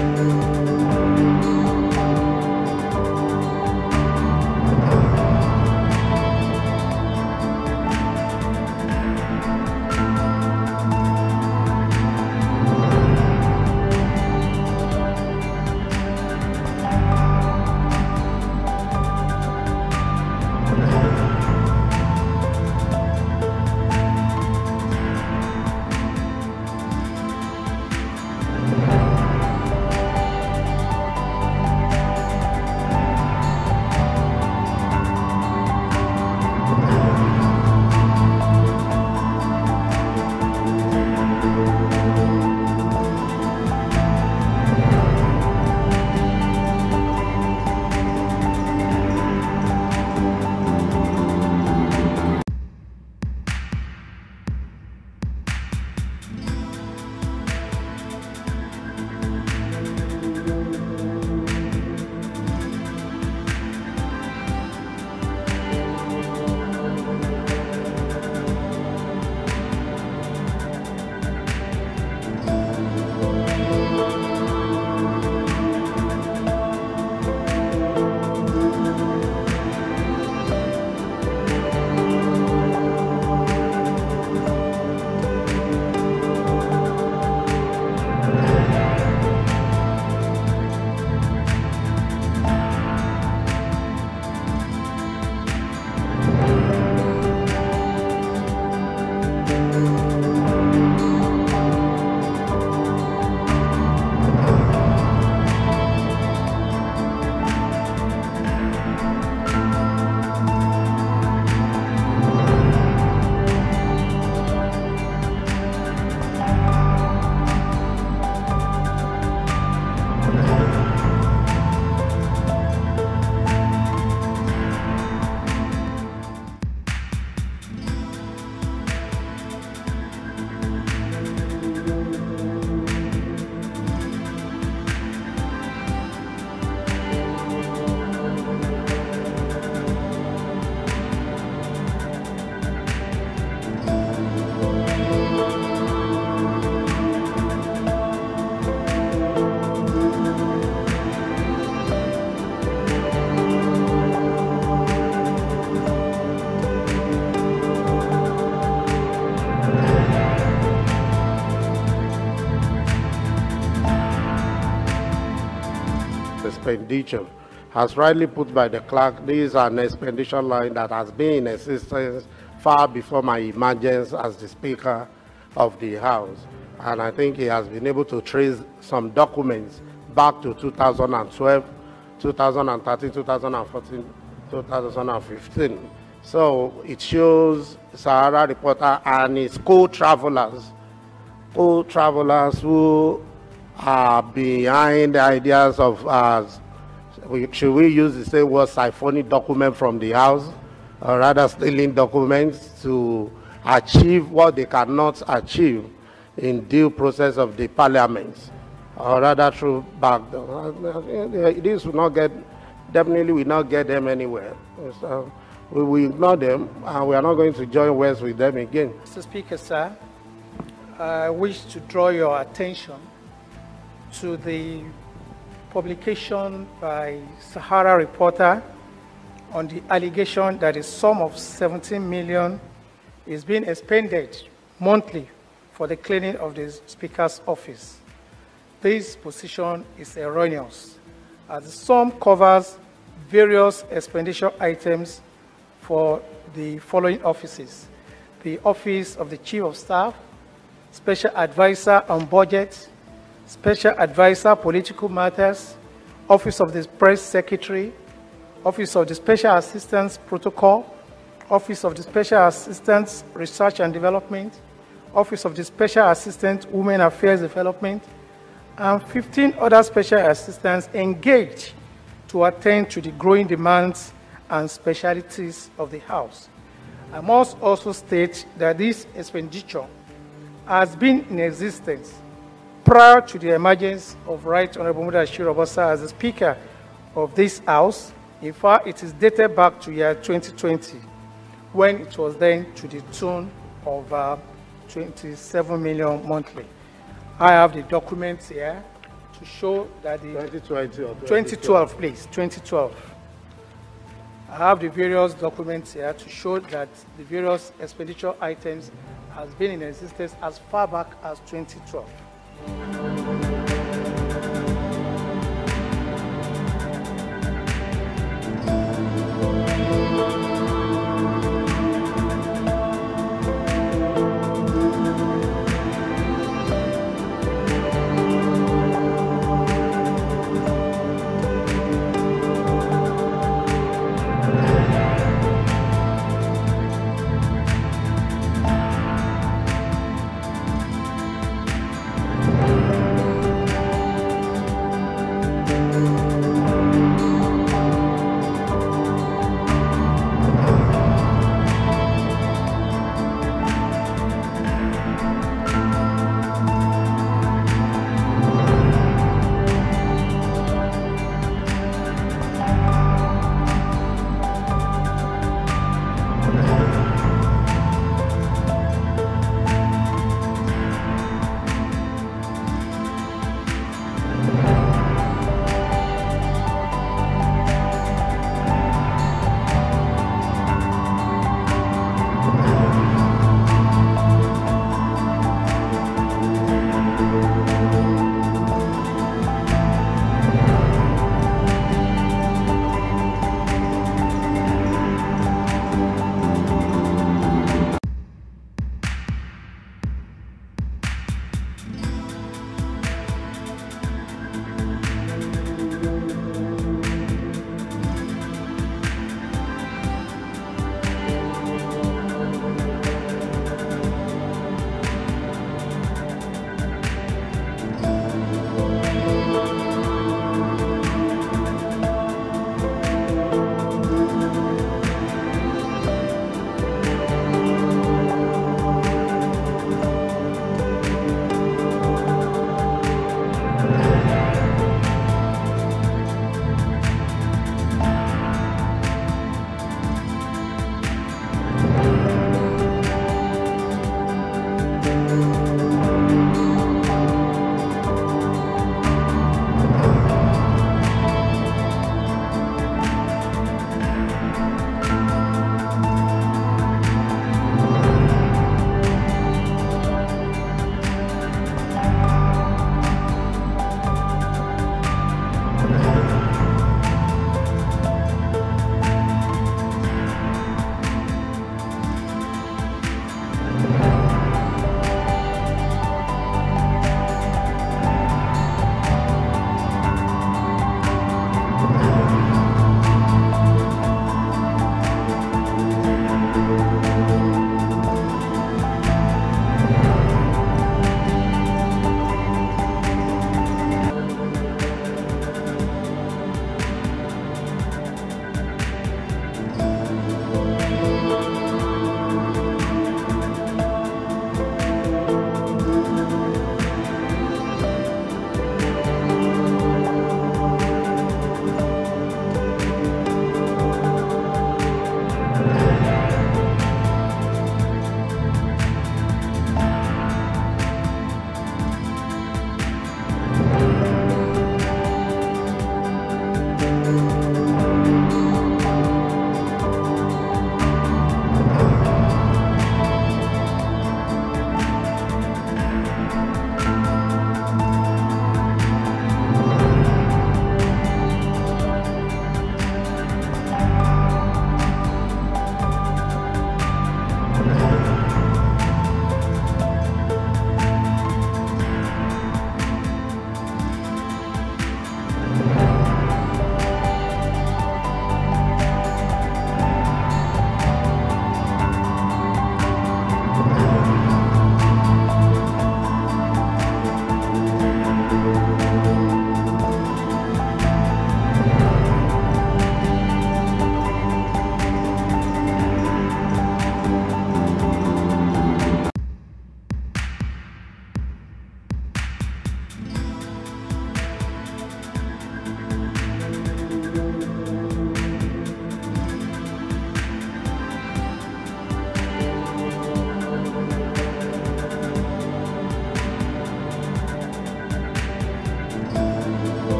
expenditure. As rightly put by the clerk, this is an expenditure line that has been in existence far before my emergence as the Speaker of the House. And I think he has been able to trace some documents back to 2012, 2013, 2014, 2015. So it shows Sahara Reporter and his co-travelers who are behind the ideas of, should we use the same word, siphoning document from the House, or rather stealing documents to achieve what they cannot achieve in due process of the Parliament, or rather through backdoor. This will not get, definitely will not get them anywhere. So we will ignore them, and we are not going to join words with them again. Mr. Speaker, sir, I wish to draw your attention to the publication by Sahara Reporter on the allegation that a sum of 17 million is being expended monthly for the cleaning of the Speaker's office. This position is erroneous, as the sum covers various expenditure items for the following offices: the Office of the Chief of Staff, Special Advisor on Budget, Special Advisor Political Matters, Office of the Press Secretary, Office of the Special Assistance Protocol, Office of the Special Assistant Research and Development, Office of the Special Assistant Women Affairs Development, and 15 other special assistants engaged to attend to the growing demands and specialities of the House. I must also state that this expenditure has been in existence prior to the emergence of Right Honorable Mudashiru Obasa as the Speaker of this House. In fact, it is dated back to year 2020, when it was then to the tune of 27 million monthly. I have the documents here to show that the 2020 or 2012, please, 2012. I have the various documents here to show that the various expenditure items has been in existence as far back as 2012.